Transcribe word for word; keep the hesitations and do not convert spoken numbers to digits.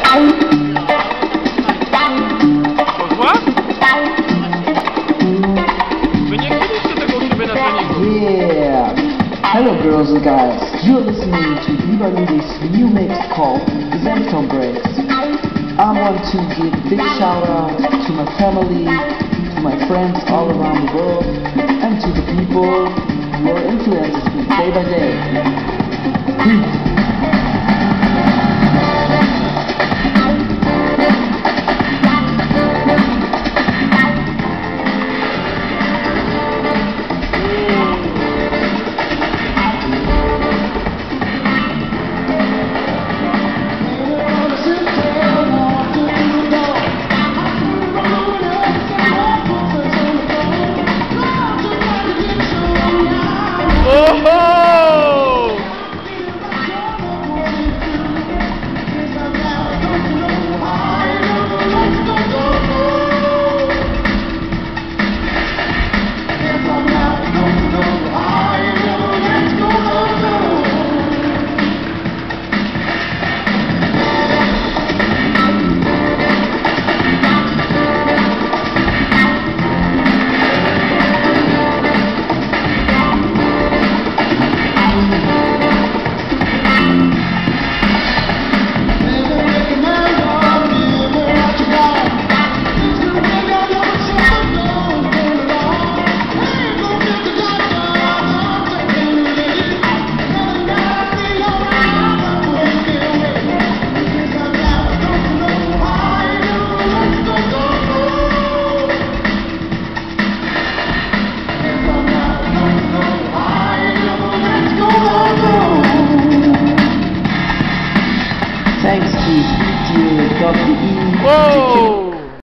Poszła? Wy nie chcieliście tego u siebie na treningu. Yeah! Hello girls and guys, you're listening to Libanudi's new mix called Zenton Breaks. I want to give a big shout out to my family, to my friends all around the world, and to the people who are influences me day by day. Peace. Thanks to D J W E.